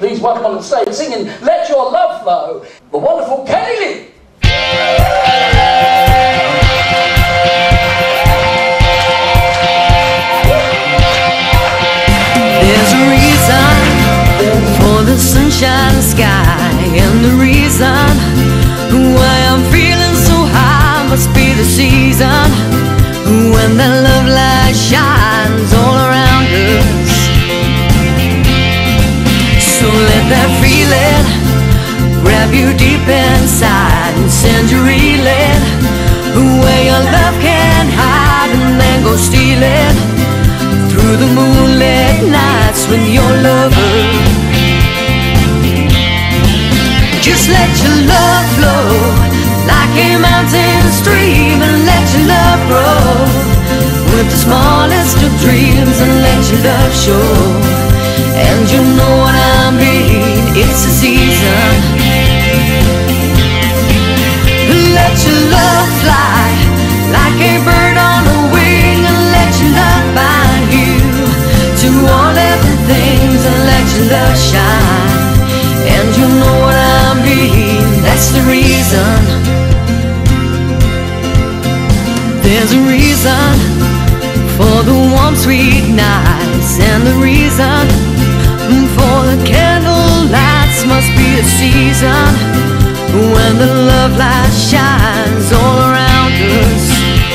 Please welcome on the stage singing Let Your Love Flow, the wonderful Kenny Lee. There's a reason for the sunshine sky, and the reason why I'm feeling so high must be the season when that love light shines all around us. So let that feeling grab you deep inside and send you reeling where your love can't hide, and then go stealing through the moonlit nights with your lover. Just let your love flow like a mountain stream, and let your love grow with the smallest of dreams, and let your love show. And you know what I mean, it's a season. Let your love fly like a bird on a wing, and let your love bind you to all living things, and let your love shine. And you know what I mean, that's the reason. There's a reason for the warm sweet nights, and the reason for the candle lights must be the season when the love light shines all around us.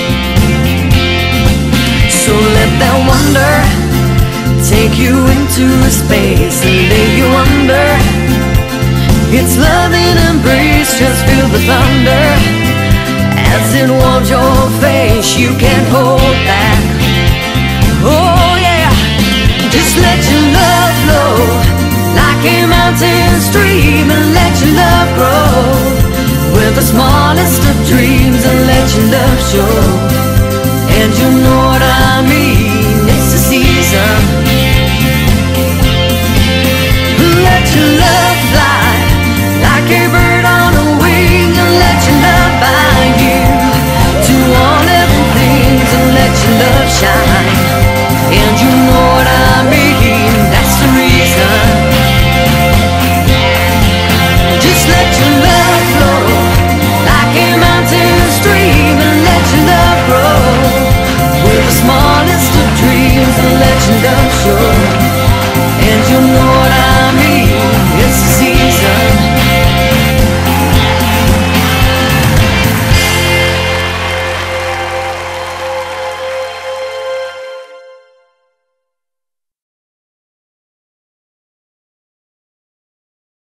So let that wonder take you into a space and lay you under its loving embrace. Just feel the thunder as it warms your face. You can't hold back. Oh yeah, just let your love flow like a mountain stream, and let your love grow with the smallest of dreams, and let your love show. And you know what I mean,